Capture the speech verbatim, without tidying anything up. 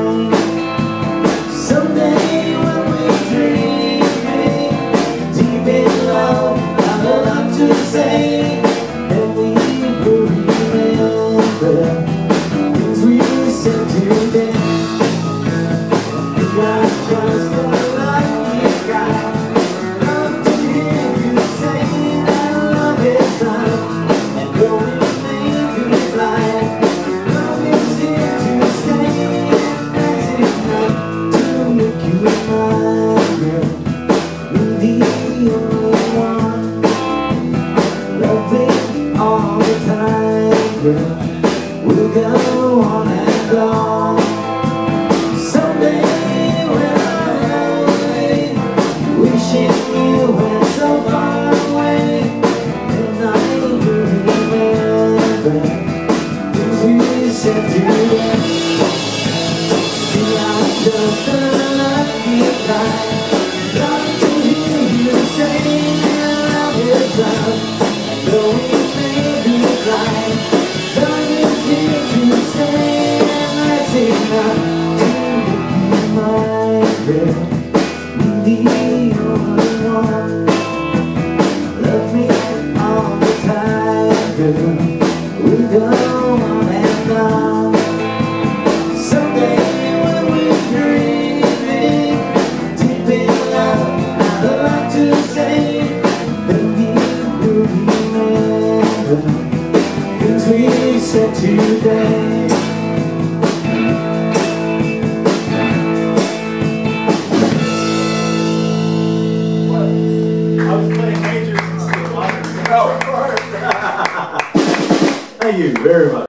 night. Someday when we're dreaming deep in love, I've a lot to say, and we will remember things we said today. We are just a lucky guy. Love to hear you say that love is love, and though it may be blind, love is here to stay, and that's enough to make you mine, girl. You're the only one. Love me all the time, girl. We'll go on and on. Someday when I'm lonely, wishing you were so far away, and I will remember things we said today. See, I'm just a lucky guy. Love to hear you say that love is love, though it may be blind. Love is here to stay, and that's enough to make you mine, girl. You're the only one. Love me all the time, girl. We'll go on and on. Someday when we're dreaming deep in love, I'd like to say that we will remember things we said today. I was playing majors instead of minors. Thank you very much.